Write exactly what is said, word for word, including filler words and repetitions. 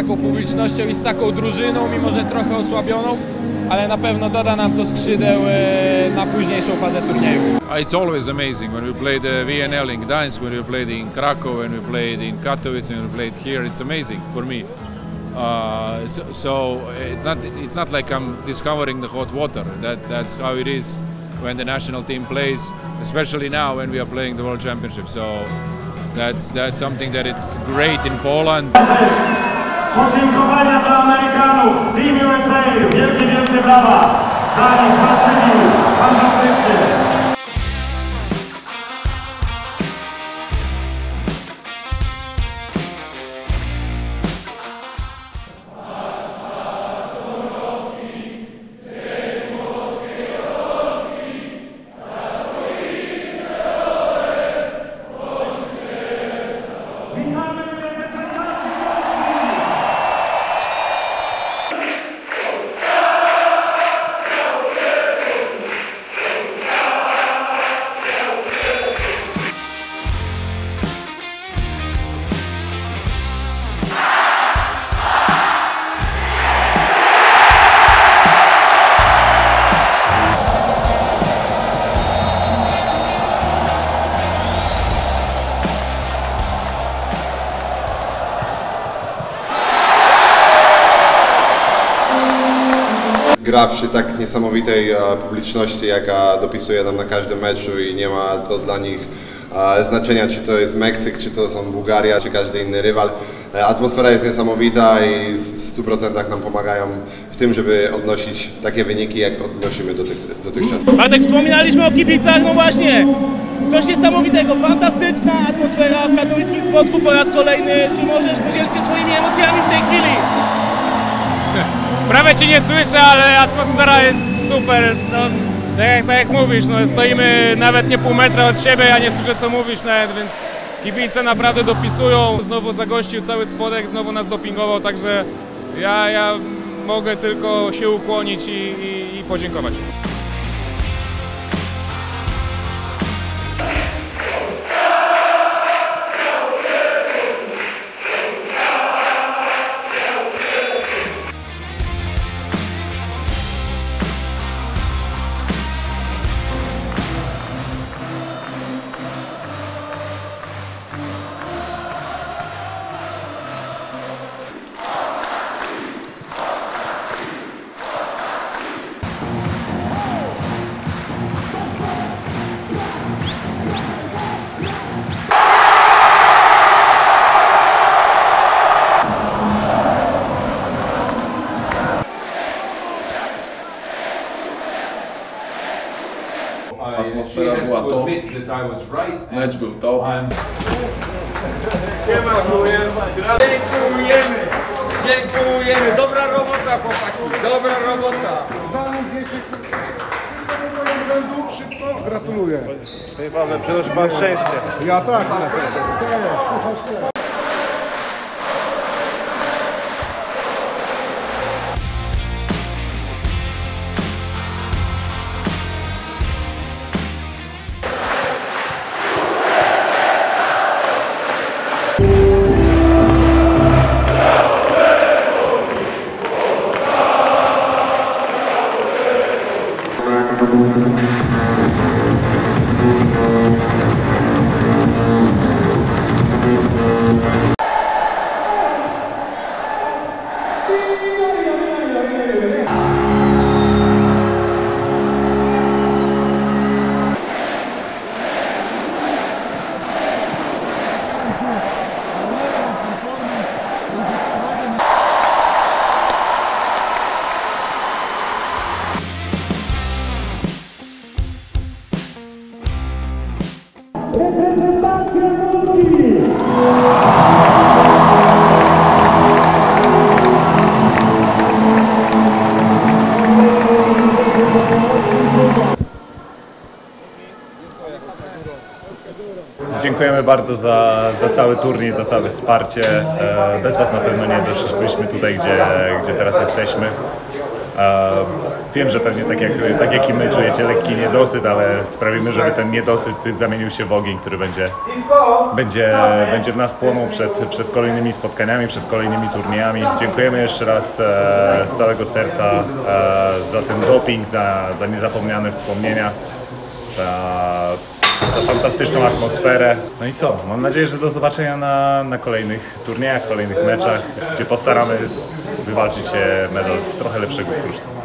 taką publicznością i z taką drużyną, mimo że trochę osłabioną, ale na pewno doda nam to skrzydeł na późniejszą fazę turnieju. It's always amazing when we play the V N L in Gdańsk, when we played in Krakow, when we played in Katowice, when we played here. It's amazing for me. Uh, so, so it's not it's not like I'm discovering the hot water. That that's how it is when the national team plays, especially now when we are playing the World Championship. So that's that's something that it's great in Poland. Podziękowania dla Amerykanów, Team U S A, wielkie, wielkie brawa! Dani, walczyli, fantastycznie! Gra przy tak niesamowitej e, publiczności, jaka dopisuje nam na każdym meczu i nie ma to dla nich e, znaczenia, czy to jest Meksyk, czy to są Bułgaria, czy każdy inny rywal. E, atmosfera jest niesamowita i w stu procentach nam pomagają w tym, żeby odnosić takie wyniki, jak odnosimy dotych, dotychczas. Bartek, wspominaliśmy o kibicach, no właśnie, coś niesamowitego, fantastyczna atmosfera w katowickim Spodku po raz kolejny. Czy możesz podzielić się swoimi emocjami w tej chwili? Prawie Cię nie słyszę, ale atmosfera jest super. No, tak, jak, tak jak mówisz, no, stoimy nawet nie pół metra od siebie, ja nie słyszę co mówisz nawet, więc kibice naprawdę dopisują. Znowu zagościł cały Spodek, znowu nas dopingował, także ja, ja mogę tylko się ukłonić i, i, i podziękować. Atmosfera była top, mecz był top. Dziękujemy, dziękujemy, dziękujemy, dobra robota chłopaki, dobra robota. Zanim zjecie rzędu szybko, gratuluję. Panie Pawle, przynosi Pan szczęście. Ja tak, ja też. Reprezentacja Polski! Dziękujemy bardzo za, za cały turniej, za całe wsparcie. Bez Was na pewno nie doszliśmy tutaj, gdzie, gdzie teraz jesteśmy. Wiem, że pewnie tak jak, tak jak i my czujecie lekki niedosyt, ale sprawimy, żeby ten niedosyt zamienił się w ogień, który będzie, będzie, będzie w nas płonął przed, przed kolejnymi spotkaniami, przed kolejnymi turniejami. Dziękujemy jeszcze raz e, z całego serca e, za ten doping, za, za niezapomniane wspomnienia, za, za fantastyczną atmosferę. No i co? Mam nadzieję, że do zobaczenia na, na kolejnych turniejach, kolejnych meczach, gdzie postaramy wywalczyć się medal z trochę lepszego kruszca.